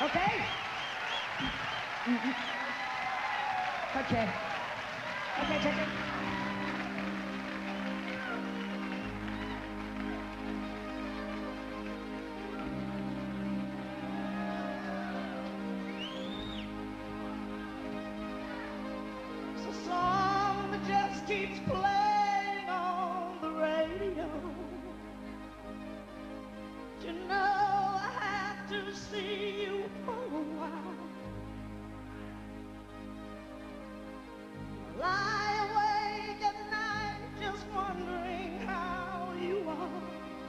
Okay? Okay. Okay, check it. It's a song that just keeps playing on the radio. You know I have to see you for a while. Lie awake at night just wondering how you are.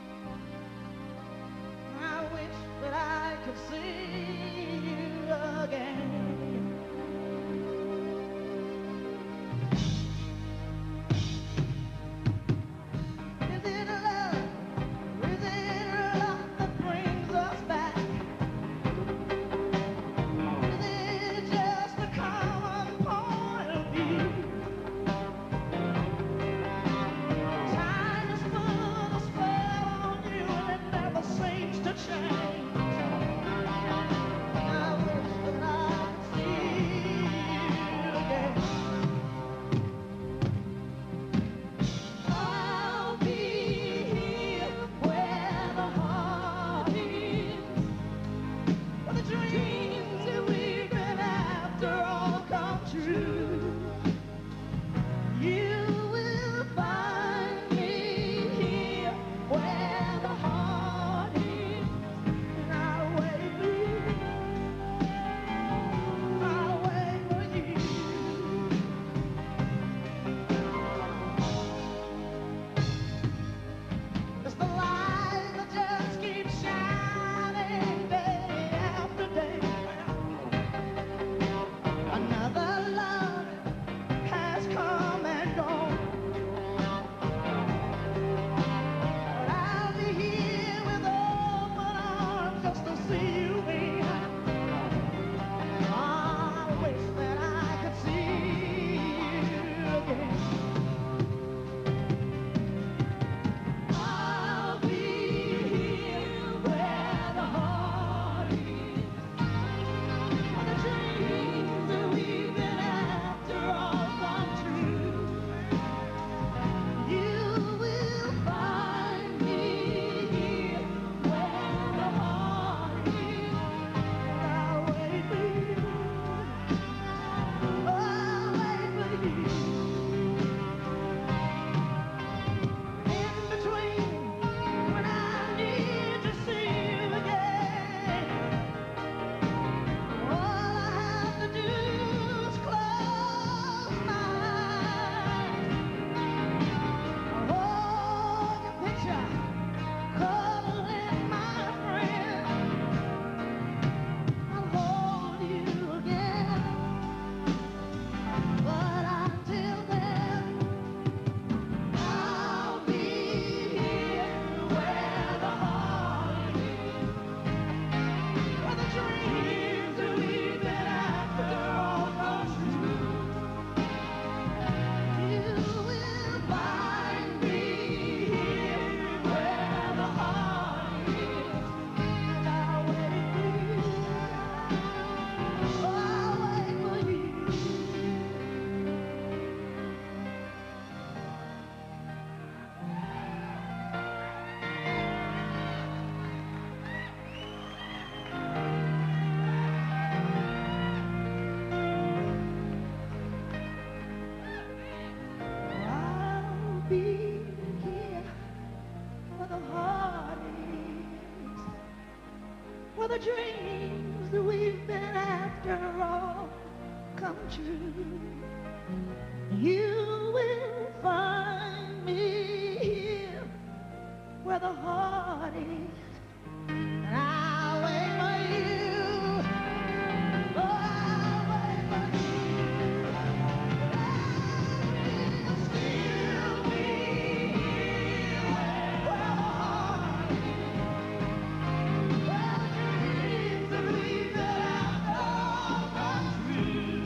I wish that I could see you again. Is it love? Is it love that brings us back? Is it just a common point of view? Time has put a spell on you and it never seems to change. I wish that I could see you again. I'll be here where the heart is, where the dreams that we've been after all come true. You will find me here where the heart is, and I'll wait for you. I'll wait for you. It's the light that just keeps shining day after day. Another love has come and gone. But I'll be here with open arms just to see you behind. I wish that I could see you again. I'll be here where the heart is, where the dreams that we've been after all come true. You will find me here where the heart is, and I'll wait for you. I'll wait for you. In between, when I need to see you again, all I have to do is close my eyes. Hold your picture, cuddling my friend. I'll hold you again, but until then, I'll be here where the heart is, where the dreams that we've been after all come true. You will find me here where the heart is, and I'll wait for you. I'll wait for you. I'll be here where the heart is, where the dreams that we've been after all come true. You will find me here where the heart is, and I'll wait for you. Oh, I'll wait for you. I'll still be here where the heart is, where the dreams that we've been after all come true.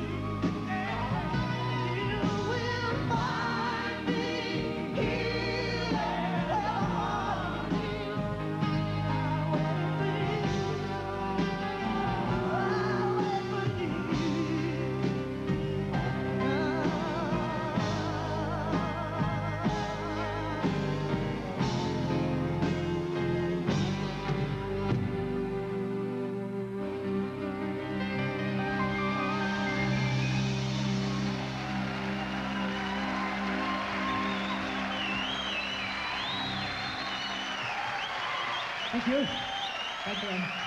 You will find me here where the heart is. Thank you. Thank you.